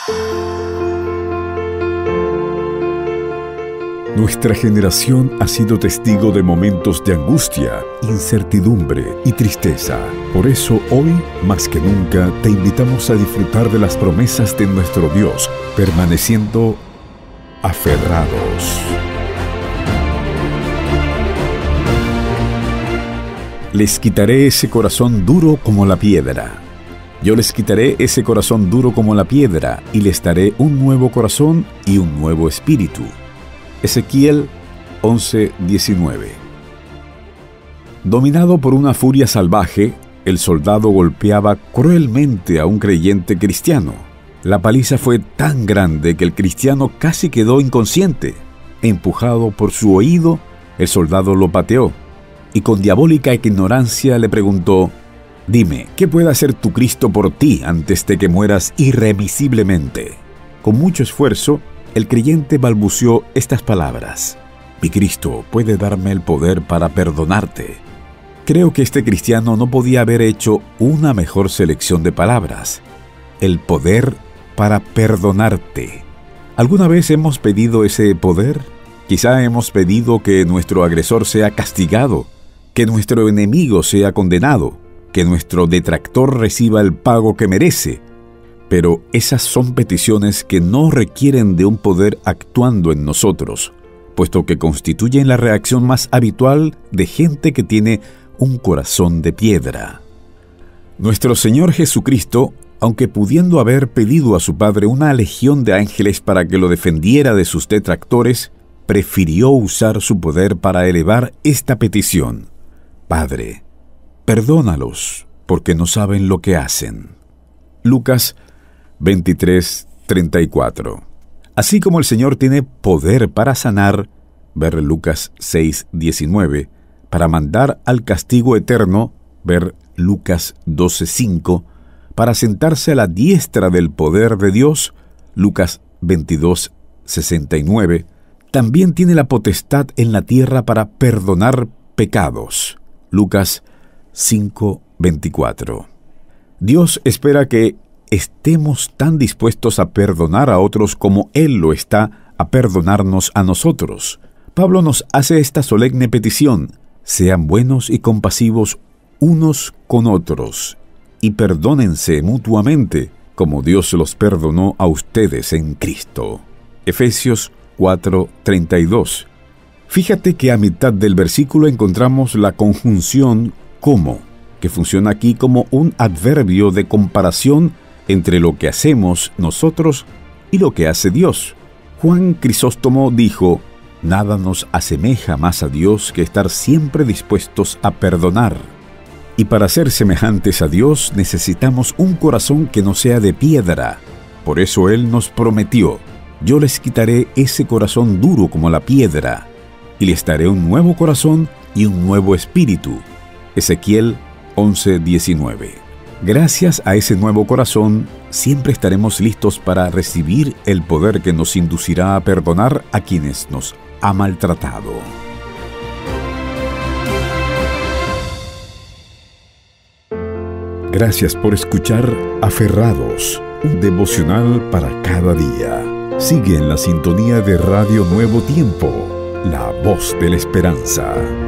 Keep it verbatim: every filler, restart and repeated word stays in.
Nuestra generación ha sido testigo de momentos de angustia, incertidumbre y tristeza. Por eso hoy, más que nunca, te invitamos a disfrutar de las promesas de nuestro Dios, permaneciendo aferrados. Les quitaré ese corazón duro como la piedra. Yo les quitaré ese corazón duro como la piedra y les daré un nuevo corazón y un nuevo espíritu. Ezequiel once diecinueve. Dominado por una furia salvaje, el soldado golpeaba cruelmente a un creyente cristiano. La paliza fue tan grande que el cristiano casi quedó inconsciente. Empujado por su oído, el soldado lo pateó y con diabólica ignorancia le preguntó: «Dime, ¿qué puede hacer tu Cristo por ti antes de que mueras irremisiblemente?». Con mucho esfuerzo, el creyente balbuceó estas palabras: «Mi Cristo puede darme el poder para perdonarte». Creo que este cristiano no podía haber hecho una mejor selección de palabras. El poder para perdonarte. ¿Alguna vez hemos pedido ese poder? Quizá hemos pedido que nuestro agresor sea castigado, que nuestro enemigo sea condenado, que nuestro detractor reciba el pago que merece. Pero esas son peticiones que no requieren de un poder actuando en nosotros, puesto que constituyen la reacción más habitual de gente que tiene un corazón de piedra. Nuestro Señor Jesucristo, aunque pudiendo haber pedido a su Padre una legión de ángeles para que lo defendiera de sus detractores, prefirió usar su poder para elevar esta petición: «Padre, perdónalos, porque no saben lo que hacen». Lucas veintitrés treinta y cuatro. Así como el Señor tiene poder para sanar, ver Lucas seis diecinueve, para mandar al castigo eterno, ver Lucas doce cinco, para sentarse a la diestra del poder de Dios, Lucas veintidós sesenta y nueve, también tiene la potestad en la tierra para perdonar pecados, Lucas cinco veinticuatro. Dios espera que estemos tan dispuestos a perdonar a otros como Él lo está a perdonarnos a nosotros. Pablo nos hace esta solemne petición: sean buenos y compasivos unos con otros, y perdónense mutuamente, como Dios los perdonó a ustedes en Cristo. Efesios cuatro treinta y dos. Fíjate que a mitad del versículo encontramos la conjunción como, que funciona aquí como un adverbio de comparación entre lo que hacemos nosotros y lo que hace Dios. Juan Crisóstomo dijo: «Nada nos asemeja más a Dios que estar siempre dispuestos a perdonar». Y para ser semejantes a Dios necesitamos un corazón que no sea de piedra. Por eso Él nos prometió: «Yo les quitaré ese corazón duro como la piedra, y les daré un nuevo corazón y un nuevo espíritu». Ezequiel once diecinueve. Gracias a ese nuevo corazón, siempre estaremos listos para recibir el poder que nos inducirá a perdonar a quienes nos ha maltratado. Gracias por escuchar Aferrados, un devocional para cada día. Sigue en la sintonía de Radio Nuevo Tiempo, la voz de la esperanza.